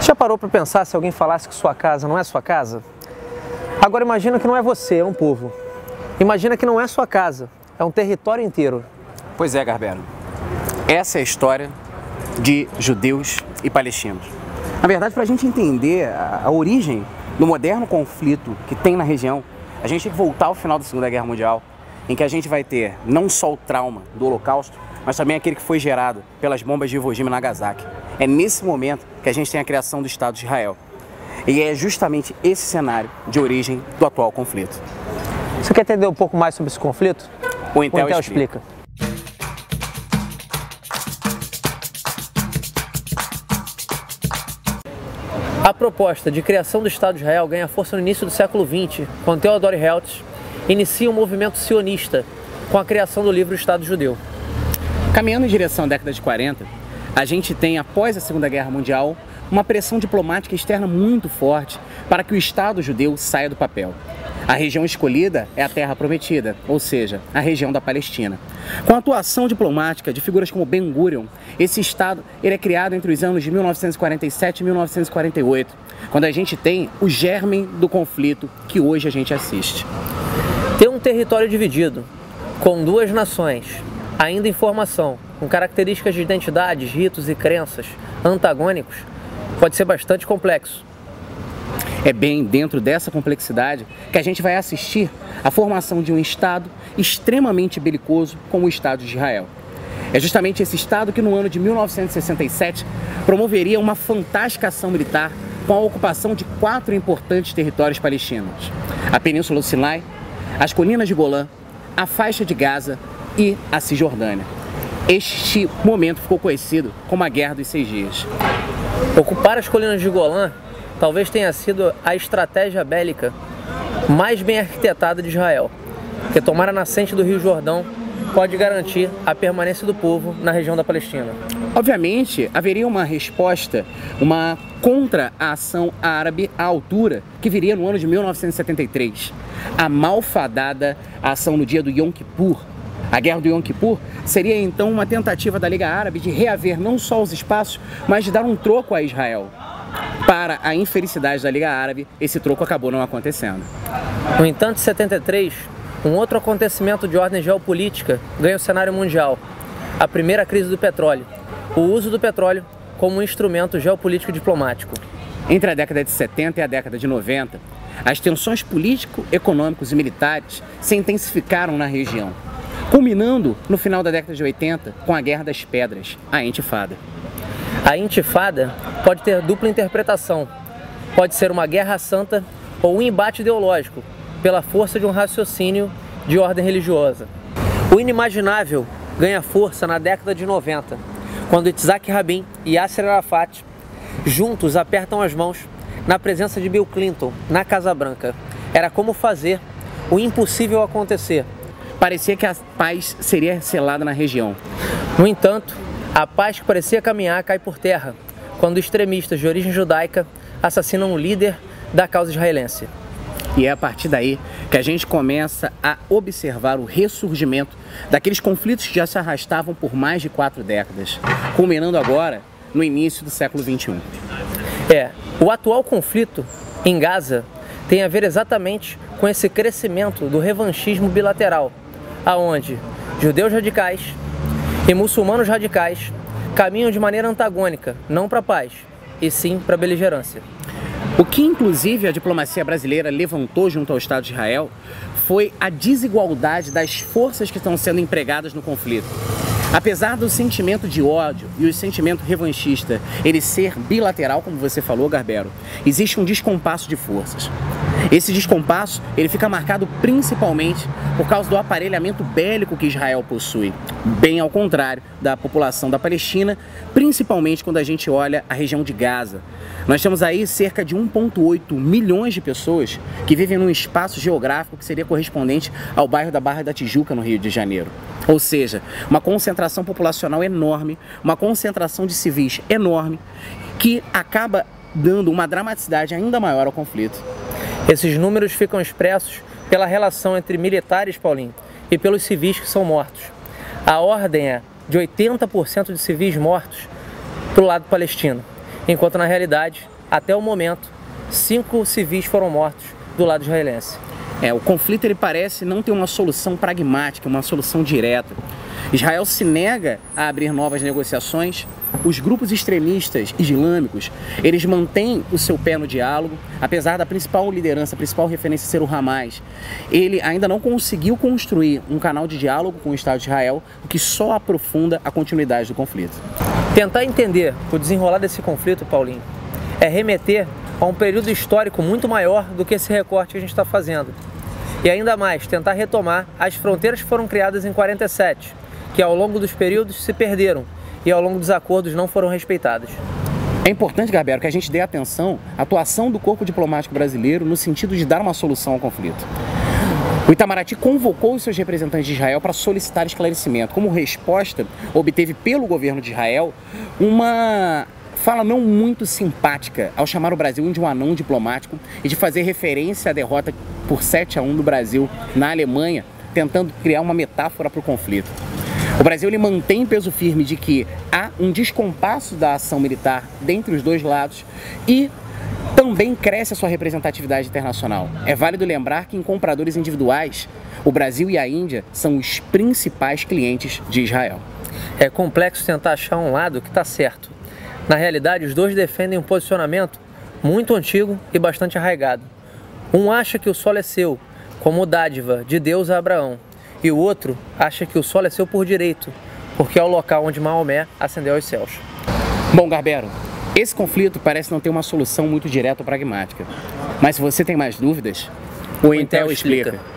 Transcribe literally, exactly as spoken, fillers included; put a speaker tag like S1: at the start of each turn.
S1: Já parou para pensar se alguém falasse que sua casa não é sua casa? Agora imagina que não é você, é um povo. Imagina que não é sua casa, é um território inteiro.
S2: Pois é, Garbero. Essa é a história de judeus e palestinos. Na verdade, para a gente entender a, a origem do moderno conflito que tem na região, a gente tem que voltar ao final da Segunda Guerra Mundial, em que a gente vai ter não só o trauma do Holocausto, mas também aquele que foi gerado pelas bombas de Iwo Jima e Nagasaki. É nesse momento que a gente tem a criação do Estado de Israel. E é justamente esse cenário de origem do atual conflito.
S1: Você quer entender um pouco mais sobre esse conflito?
S2: O Intel,
S1: o Intel
S2: explica.
S1: explica. A proposta de criação do Estado de Israel ganha força no início do século vinte, quando Theodor Herzl inicia um movimento sionista com a criação do livro Estado Judeu.
S2: Caminhando em direção à década de quarenta, a gente tem, após a Segunda Guerra Mundial, uma pressão diplomática externa muito forte para que o Estado judeu saia do papel. A região escolhida é a Terra Prometida, ou seja, a região da Palestina. Com a atuação diplomática de figuras como Ben Gurion, esse Estado ele é criado entre os anos de mil novecentos e quarenta e sete e mil novecentos e quarenta e oito, quando a gente tem o germe do conflito que hoje a gente assiste.
S1: Ter um território dividido, com duas nações, ainda em formação, com características de identidades, ritos e crenças antagônicos, pode ser bastante complexo.
S2: É bem dentro dessa complexidade que a gente vai assistir a formação de um Estado extremamente belicoso como o Estado de Israel. É justamente esse Estado que no ano de mil novecentos e sessenta e sete promoveria uma fantástica ação militar com a ocupação de quatro importantes territórios palestinos: a Península do Sinai, as colinas de Golã, a faixa de Gaza e a Cisjordânia. Este momento ficou conhecido como a Guerra dos Seis Dias.
S1: Ocupar as colinas de Golã talvez tenha sido a estratégia bélica mais bem arquitetada de Israel, porque tomar a nascente do Rio Jordão pode garantir a permanência do povo na região da Palestina.
S2: Obviamente, haveria uma resposta, uma contra-ação árabe à altura, que viria no ano de mil novecentos e setenta e três. A malfadada ação no dia do Yom Kippur. A Guerra do Yom Kippur seria então uma tentativa da Liga Árabe de reaver não só os espaços, mas de dar um troco a Israel. Para a infelicidade da Liga Árabe, esse troco acabou não acontecendo.
S1: No entanto, em setenta e três, um outro acontecimento de ordem geopolítica ganha o cenário mundial: a primeira crise do petróleo, o uso do petróleo como um instrumento geopolítico diplomático.
S2: Entre a década de setenta e a década de noventa, as tensões político, econômicos e militares se intensificaram na região, culminando no final da década de oitenta com a Guerra das Pedras, a Intifada.
S1: A Intifada pode ter dupla interpretação. Pode ser uma guerra santa ou um embate ideológico pela força de um raciocínio de ordem religiosa. O inimaginável ganha força na década de noventa, quando Yitzhak Rabin e Yasser Arafat juntos apertam as mãos na presença de Bill Clinton na Casa Branca. Era como fazer o impossível acontecer.
S2: Parecia que a paz seria selada na região.
S1: No entanto, a paz que parecia caminhar cai por terra, quando extremistas de origem judaica assassinam o líder da causa israelense.
S2: E é a partir daí que a gente começa a observar o ressurgimento daqueles conflitos que já se arrastavam por mais de quatro décadas, culminando agora no início do século vinte e um.
S1: É, o atual conflito em Gaza tem a ver exatamente com esse crescimento do revanchismo bilateral, aonde judeus radicais e muçulmanos radicais caminham de maneira antagônica, não para a paz, e sim para a beligerância.
S2: O que, inclusive, a diplomacia brasileira levantou junto ao Estado de Israel foi a desigualdade das forças que estão sendo empregadas no conflito. Apesar do sentimento de ódio e o sentimento revanchista ele ser bilateral, como você falou, Garbero, existe um descompasso de forças. Esse descompasso ele fica marcado principalmente por causa do aparelhamento bélico que Israel possui, bem ao contrário da população da Palestina, principalmente quando a gente olha a região de Gaza. Nós temos aí cerca de um vírgula oito milhões de pessoas que vivem num espaço geográfico que seria correspondente ao bairro da Barra da Tijuca, no Rio de Janeiro. Ou seja, uma concentração populacional enorme, uma concentração de civis enorme, que acaba dando uma dramaticidade ainda maior ao conflito.
S1: Esses números ficam expressos pela relação entre militares, Paulinho, e pelos civis que são mortos. A ordem é de oitenta por cento de civis mortos para o lado palestino, enquanto na realidade até o momento, cinco civis foram mortos do lado israelense.
S2: É, o conflito ele parece não ter uma solução pragmática, uma solução direta. Israel se nega a abrir novas negociações. Os grupos extremistas islâmicos, eles mantêm o seu pé no diálogo, apesar da principal liderança, a principal referência ser o Hamas. Ele ainda não conseguiu construir um canal de diálogo com o Estado de Israel, o que só aprofunda a continuidade do conflito.
S1: Tentar entender o desenrolar desse conflito, Paulinho, é remeter a um período histórico muito maior do que esse recorte que a gente está fazendo. E ainda mais, tentar retomar as fronteiras que foram criadas em quarenta e sete, que ao longo dos períodos se perderam e ao longo dos acordos não foram respeitadas.
S2: É importante, Garbero, que a gente dê atenção à atuação do corpo diplomático brasileiro no sentido de dar uma solução ao conflito. O Itamaraty convocou os seus representantes de Israel para solicitar esclarecimento. Como resposta, obteve pelo governo de Israel uma fala não muito simpática ao chamar o Brasil de um anão diplomático e de fazer referência à derrota por sete a um do Brasil na Alemanha, tentando criar uma metáfora para o conflito. O Brasil ele mantém peso firme de que há um descompasso da ação militar dentre os dois lados e também cresce a sua representatividade internacional. É válido lembrar que em compradores individuais, o Brasil e a Índia são os principais clientes de Israel.
S1: É complexo tentar achar um lado que está certo. Na realidade, os dois defendem um posicionamento muito antigo e bastante arraigado. Um acha que o solo é seu, como dádiva de Deus a Abraão, e o outro acha que o solo é seu por direito, porque é o local onde Maomé ascendeu aos céus.
S2: Bom, Garbero, esse conflito parece não ter uma solução muito direta ou pragmática. Mas se você tem mais dúvidas, o, o Intel, Intel explica. explica.